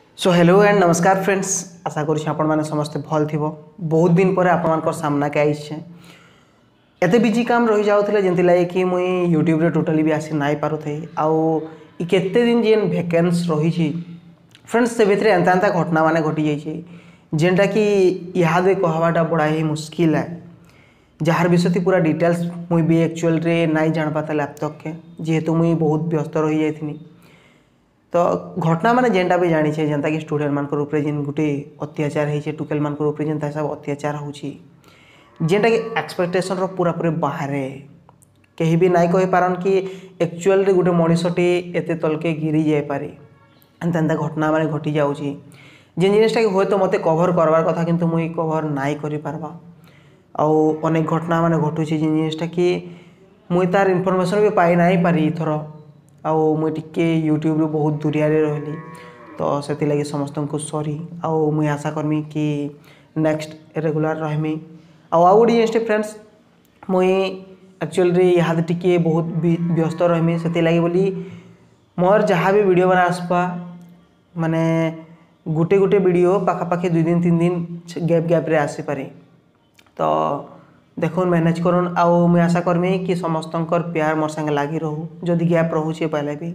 So hello and नमस्कार friends. आशा करुँ आपण मैंने समस्ते भल थी। बहुत दिन पर आप सामना के आईचे एत बिजी काम रही जाऊे जमी लगे कि मुई यूट्यूब रे टोटाली भी आसी नाई पारुथे आउ केते दिन जेन भैकेंस रही फ्रेंड्स से भितर एंता एंता घटना माने घटी जाइए जेनटा कि इहादे कहवाटा बड़ा ही मुश्किल है जार विषय पूरा डिटेल्स मुई भी एक्चुअल रे नाई जान पाता लैपटॉप के जेहेतु मुई बहुत व्यस्त रही जाइथिनी। तो घटना माने जेनटा भी जानी छे जनता कि स्टूडेंट मान ऊपर जेन गुटे अत्याचार होइछे टुकेल मान ऊपर जेनता सब अत्याचार होउछि जेनटा कि एक्सपेक्टेशन रो पूरा पूरी बाहर कहीं भी नाई कहि पारन कि एक्चुअल रे गुटे मनीषटी एते तलके गिरी जाय पारे एंता घटना माने घटी जाउछि जेन जिनिसटा कि होय तो मते कवर करवार कथा किंतु मुई कवर नाई करि पारबा आउ अनेक घटना माने घटुछि जेन जिनिसटा कि मुई तार इनफॉरमेशन भी पाई नाई पारी इथर आउ मुई टिके यूट्यूब रे बहुत दूरिया रे रहली तो सेति लगी समस्त को सॉरी आउ मुई आशा करमी कि नेक्स्ट रेगुलर रहमी आउ गोटे जिनिस फ्रेंड्स मुई एक्चुअल रे इहाद टिके बहुत व्यस्त रहमी सेति लगी बोली मोर जहाँ भी वीडियो बना आसपा माने गुटे गुटे वीडियो पाखापाखि 2 दिन 3 दिन गैप गैप रे आसी पारे तो देखो मैनेज करूँ आउ मुझे आशा करमी कि समस्त प्यार मोर संगे लगी रहू जदि गैप रोचे पहले भी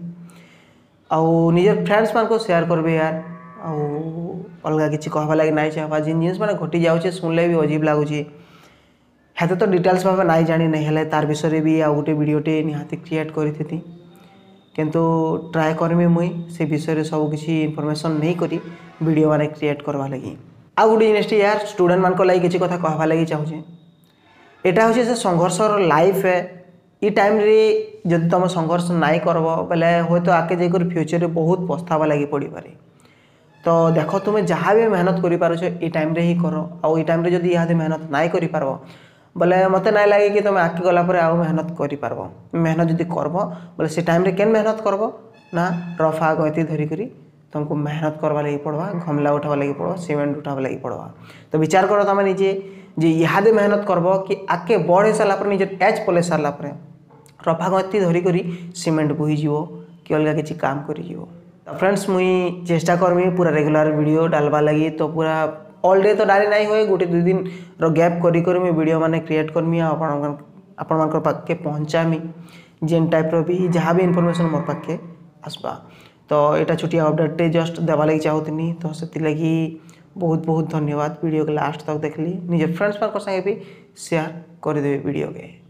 आउ निजर फ्रेंड्स मान को शेयर करबे यार आउ अलग किसी कहवा लगे नाई चाहबा जिन जिनिस माने घटी जाऊे सुनले भी अजीब लगुच हेते तो डिटेल्स भाव नाई जानी नहीं हेले तार विषय भी आउ गोटे वीडियोटे निहाती क्रिएट करी किंतु ट्राए करमी मुई से विषय सब किसी इनफॉरमेशन नहीं करी वीडियो माने क्रिएट करवा लगी आउ गोटे जिनिस यार स्टूडेंट मान को लगी किसी कथा कहवा लगी चाहूँ एटा होचे से संघर्षर लाइफ है ई टाइम रे जदि तुम संघर्ष नाई करब बेले हो तो आगे जाकर फ्यूचर रे बहुत पछतावा लगी पड़ी पारे तो देख तुम जहाँ भी मेहनत कर पारुछ ई टाइम रे ही कर आउ ई टाइम रे जदि इहादे मेहनत नाई करि पारबो बोले मते नाई लगे कि तुम आगे गला पर आउ मेहनत करि पारबो मेहनत जदि करबो बोले से टाइम रे केन मेहनत करबो ना रफा गति धरी करी तुमको मेहनत करवा लगी पड़वा घमला उठावा लगी पड़वा सीमेंट उठावा लगी पड़वा तो विचार करो तुम निजे जे इहादे मेहनत करब कि आगे बढ़े सारा निज एज पले सारा रफा गति धरिक सीमेंट बोहीज कि अलग किसी काम कर फ्रेंड्स मुई चेष्टा करमी पूरा रेगुलर वीडियो डालवा लगी तो पूरा ऑल डे तो डाली नहीं हुए गोटे 2 दिन रो गैप करी वीडियो माने क्रिएट करमी आपण पाखे पहुँचामी जेन टाइप रो भी जहाँ भी इनफॉरमेशन मोर पाखे आसबा तो यहाँ छुटिया अपडेट जस्ट देवा लगी चाहूनी तो से लगी बहुत बहुत धन्यवाद वीडियो के लास्ट तक देखली निज फ्रेंड्स मान संगे भी शेयर करदेवे वीडियो के।